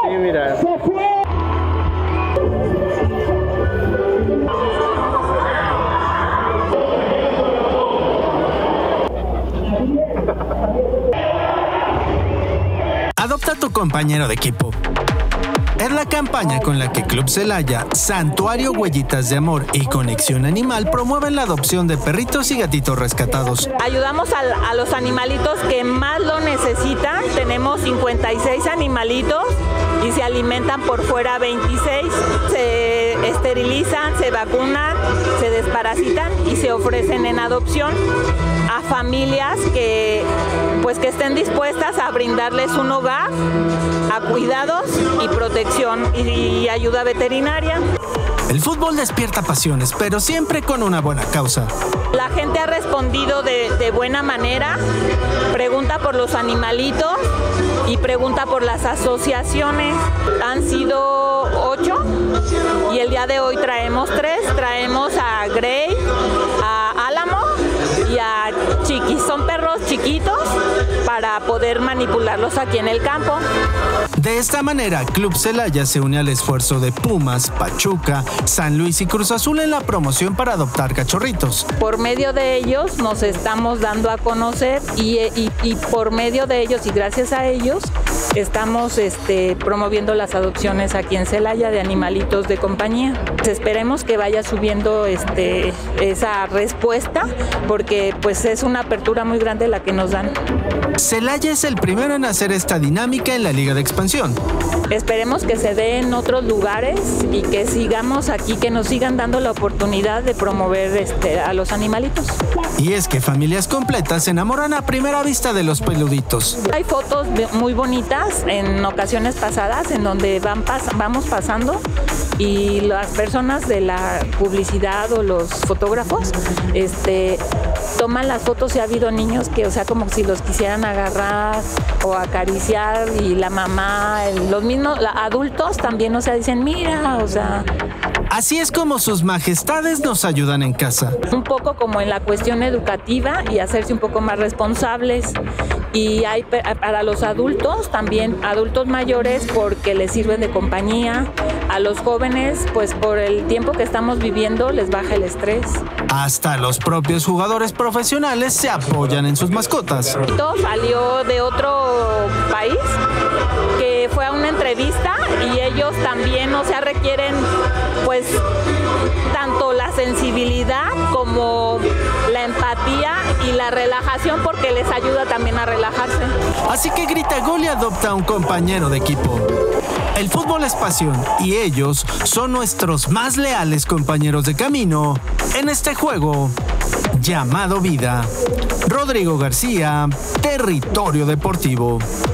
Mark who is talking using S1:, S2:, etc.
S1: mira.
S2: Adopta a tu compañero de equipo. Es la campaña con la que Club Celaya, Santuario Huellitas de Amor y Conexión Animal promueven la adopción de perritos y gatitos rescatados.
S3: Ayudamos a los animalitos que más lo necesitan. Tenemos 56 animalitos y se alimentan por fuera 26. Se esterilizan, se vacunan, se desparasitan y se ofrecen en adopción a familias que estén dispuestas a brindarles un hogar, a cuidados y protección y ayuda veterinaria.
S2: El fútbol despierta pasiones, pero siempre con una buena causa.
S3: La gente ha respondido de buena manera, pregunta por los animalitos y pregunta por las asociaciones. Han sido 8 y el día de hoy traemos 3. Traemos a Grey, a Álamo y a Chiqui. Son perros chiquitos para poder manipularlos aquí en el campo.
S2: De esta manera, Club Celaya se une al esfuerzo de Pumas, Pachuca, San Luis y Cruz Azul en la promoción para adoptar cachorritos.
S3: Por medio de ellos nos estamos dando a conocer y por medio de ellos y gracias a ellos estamos promoviendo las adopciones aquí en Celaya de animalitos de compañía. Esperemos que vaya subiendo esa respuesta porque pues es una apertura muy grande la que nos dan.
S2: Celaya es el primero en hacer esta dinámica en la Liga de Expansión.
S3: Esperemos que se dé en otros lugares y que sigamos aquí, que nos sigan dando la oportunidad de promover a los animalitos.
S2: Y es que familias completas se enamoran a primera vista de los peluditos.
S3: Hay fotos muy bonitas en ocasiones pasadas en donde vamos pasando y las personas de la publicidad o los fotógrafos toman las fotos y ha habido niños que, como si los quisieran agarrar o acariciar y la mamá, los mismos adultos también, dicen, mira,
S2: Así es como sus majestades nos ayudan en casa.
S3: Un poco como en la cuestión educativa y hacerse un poco más responsables. Y hay para los adultos, también adultos mayores, porque les sirven de compañía. A los jóvenes, pues por el tiempo que estamos viviendo, les baja el estrés.
S2: Hasta los propios jugadores profesionales se apoyan en sus mascotas.
S3: Salió de otro país que fue a una entrevista y ellos también, requieren pues tanto la sensibilidad como la empatía y la relajación porque les ayuda también a relajarse.
S2: Así que grita gol y adopta a un compañero de equipo. El fútbol es pasión y ellos son nuestros más leales compañeros de camino en este juego llamado vida. Rodrigo García, Territorio Deportivo.